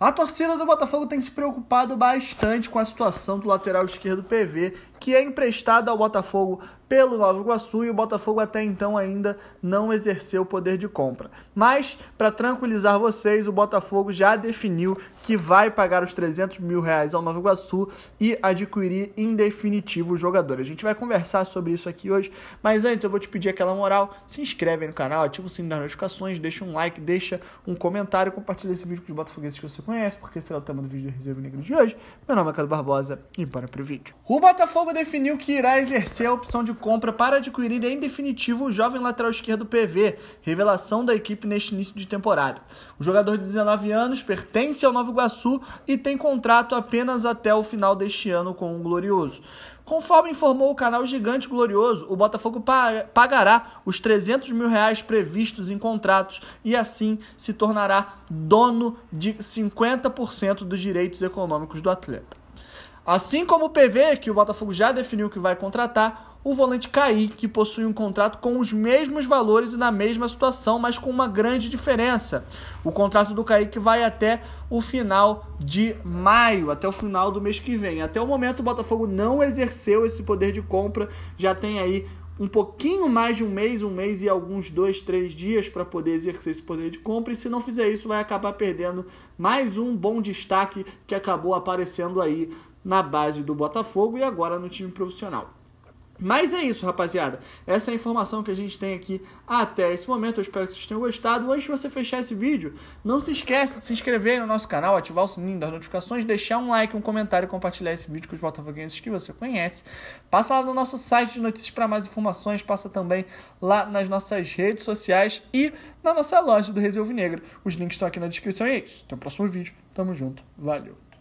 A torcida do Botafogo tem se preocupado bastante com a situação do lateral esquerdo PV, que é emprestado ao Botafogo pelo Nova Iguaçu, e o Botafogo até então ainda não exerceu o poder de compra. Mas, para tranquilizar vocês, o Botafogo já definiu que vai pagar os R$300 mil ao Nova Iguaçu e adquirir em definitivo o jogador. A gente vai conversar sobre isso aqui hoje, mas antes eu vou te pedir aquela moral: se inscreve aí no canal, ativa o sininho das notificações, deixa um like, deixa um comentário, compartilha esse vídeo com os botafoguenses que você conhece, porque esse será o tema do vídeo da Reserva Negra de hoje. Meu nome é Carlos Barbosa e bora pro vídeo. O Botafogo definiu que irá exercer a opção de compra para adquirir em definitivo o jovem lateral esquerdo PV, revelação da equipe neste início de temporada. O jogador de 19 anos pertence ao Nova Iguaçu e tem contrato apenas até o final deste ano com o Glorioso. Conforme informou o canal Gigante Glorioso, o Botafogo pagará os R$300 mil previstos em contratos e assim se tornará dono de 50% dos direitos econômicos do atleta. Assim como o PV, que o Botafogo já definiu que vai contratar, o volante Kaique, que possui um contrato com os mesmos valores e na mesma situação, mas com uma grande diferença. O contrato do Kaique vai até o final de maio, até o final do mês que vem. Até o momento o Botafogo não exerceu esse poder de compra, já tem aí um pouquinho mais de um mês e alguns 2-3 dias para poder exercer esse poder de compra, e se não fizer isso vai acabar perdendo mais um bom destaque que acabou aparecendo aí na base do Botafogo e agora no time profissional. Mas é isso, rapaziada. Essa é a informação que a gente tem aqui até esse momento. Eu espero que vocês tenham gostado. Antes de você fechar esse vídeo, não se esqueça de se inscrever no nosso canal, ativar o sininho das notificações, deixar um like, um comentário e compartilhar esse vídeo com os botafoguenses que você conhece. Passa lá no nosso site de notícias para mais informações, passa também lá nas nossas redes sociais e na nossa loja do Reserva Negra. Os links estão aqui na descrição e é isso. Até o próximo vídeo. Tamo junto. Valeu.